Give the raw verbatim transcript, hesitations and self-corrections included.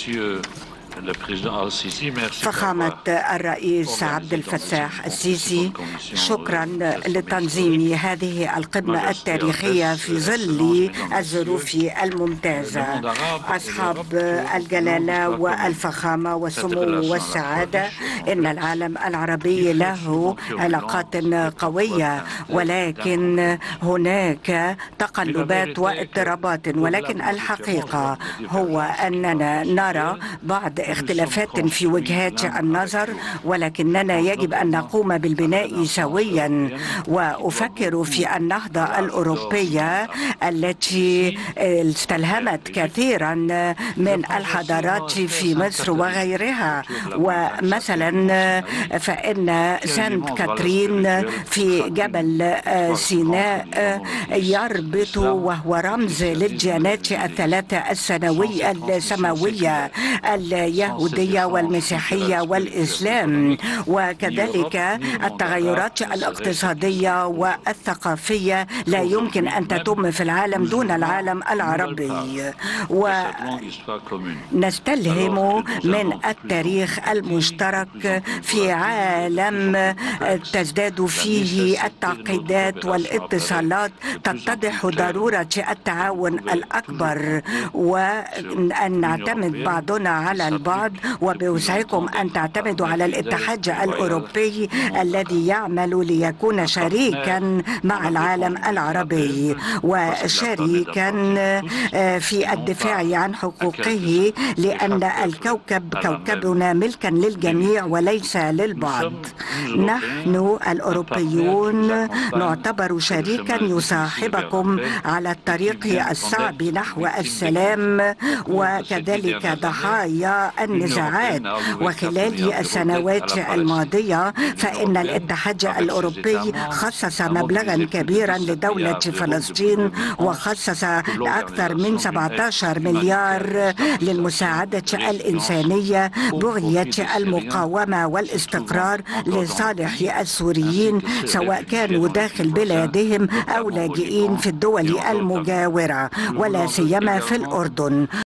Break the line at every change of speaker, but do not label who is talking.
فخامة الرئيس عبد الفتاح السيسي، شكرا لتنظيم هذه القمة التاريخية في ظل الظروف الممتازة. أصحاب الجلالة والفخامة والسمو والسعادة، إن العالم العربي له علاقات قوية، ولكن هناك تقلبات واضطرابات، ولكن الحقيقة هو أننا نرى بعض اختلافات في وجهات النظر، ولكننا يجب أن نقوم بالبناء سويا. وأفكر في النهضة الأوروبية التي استلهمت كثيرا من الحضارات في مصر وغيرها. ومثلا فإن سانت كاترين في جبل سيناء يربط وهو رمز للديانات الثلاثة السنوية السماوية، اليهودية والمسيحية والإسلام، وكذلك التغيرات الاقتصادية والثقافية لا يمكن أن تتم في العالم دون العالم العربي. ونستلهم من التاريخ المشترك في عالم تزداد فيه التعقيدات والاتصالات، تتضح ضرورة التعاون الأكبر وأن نعتمد بعضنا على البعض. وبوسعكم أن تعتمدوا على الاتحاد الأوروبي الذي يعمل ليكون شريكا مع العالم العربي وشريكا في الدفاع عن حقوقه، لأن الكوكب كوكبنا ملكا للجميع وليس للبعض. نحن الأوروبيون نعتبر شريكا يصاحبكم على الطريق الصعب نحو السلام، وكذلك ضحايا النزاعات. وخلال السنوات الماضية فإن الاتحاد الأوروبي خصص مبلغا كبيرا لدولة فلسطين، وخصص أكثر من سبعة عشر مليار للمساعدة الإنسانية بغية المقاومة والاستقرار لصالح السوريين، سواء كانوا داخل بلادهم أو لاجئين في الدول المجاورة، ولا سيما في الأردن.